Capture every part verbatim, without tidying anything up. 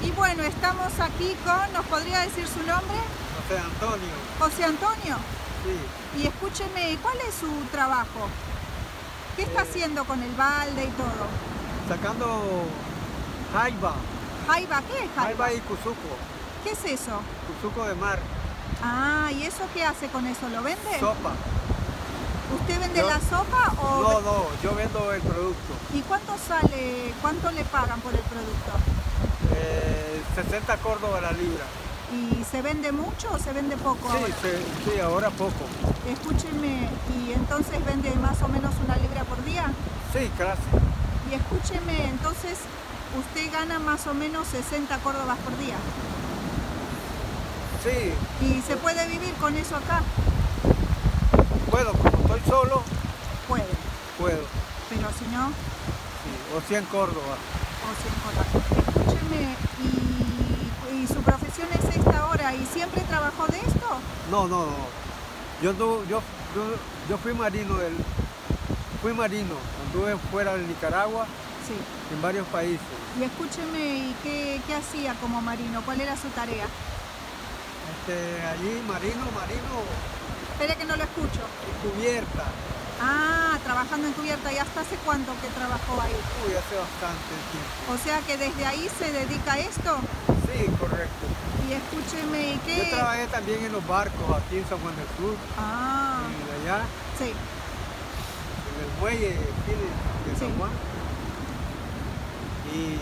Y bueno, estamos aquí con, ¿nos podría decir su nombre? José Antonio. José Antonio. Sí. Y escúcheme, ¿cuál es su trabajo? ¿Qué está Eh, haciendo con el balde y todo? Sacando jaiba. Jaiba, ¿qué es jaiba? Jaiba y cuzuco. ¿Qué es eso? Cuzuco de mar. Ah, ¿y eso qué hace con eso? ¿Lo vende? Sopa. ¿Usted vende Yo- la sopa o...? No, no, yo vendo el producto. ¿Y cuánto sale, cuánto le pagan por el producto? Eh, sesenta córdobas la libra. ¿Y se vende mucho o se vende poco Sí, ahora? sí, sí, ahora poco. Escúcheme, ¿y entonces vende más o menos una libra por día? Sí, casi. Y escúcheme, entonces usted gana más o menos sesenta córdobas por día. Sí, ¿Y se puede vivir con eso acá? puedo, como estoy solo, Puede, puedo. pero si no, Sí, o cien córdobas. o cien córdobas. Escúcheme, ¿y, y su profesión es esta ahora? ¿Y siempre trabajó de esto? No, no, no. Yo, andu- yo, yo, yo fui marino, del, fui marino, anduve fuera de Nicaragua, Sí. en varios países. Y escúcheme, ¿y qué, qué hacía como marino? ¿Cuál era su tarea? Este, allí, marino, marino, Espere que no lo escucho. en cubierta. Ah, trabajando en cubierta. ¿Y hasta hace cuánto que trabajó ahí? Uy, hace bastante tiempo. O sea que desde ahí se dedica a esto. Sí, correcto. Y escúcheme, ¿y Yo qué? trabajé también en los barcos aquí en San Juan del Sur, Ah, en allá, sí. en el muelle aquí de, de Sí. San Juan. Y,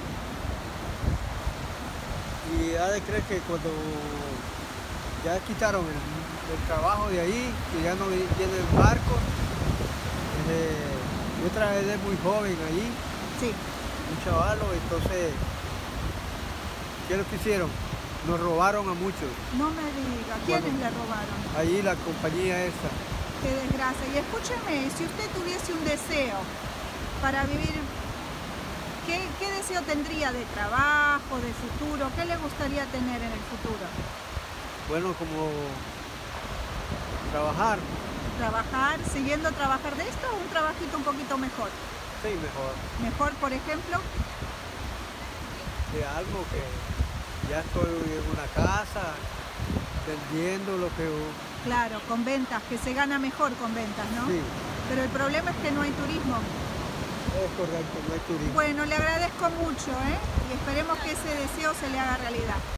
y ha de creer que cuando ya quitaron el, el trabajo de ahí, que ya no vi- viene el barco, eh, yo trabajé de muy joven ahí, Sí. un chavalo, entonces, ¿qué es lo que hicieron? Nos robaron a muchos, No me diga, ¿quiénes Bueno. le robaron? ahí la compañía esa. Qué desgracia. Y escúcheme, si usted tuviese un deseo para vivir, ¿qué, qué deseo tendría de trabajo, de futuro? ¿Qué le gustaría tener en el futuro? Bueno, como trabajar, ¿Trabajar, siguiendo trabajar de esto o un trabajito un poquito mejor? sí, mejor, Mejor, por ejemplo, de algo que ya estoy en una casa, vendiendo lo que... claro, con ventas, que se gana mejor con ventas, ¿no? Sí, Pero el problema es que no hay turismo. es correcto, no hay turismo. Bueno, le agradezco mucho, ¿eh? Y esperemos que ese deseo se le haga realidad.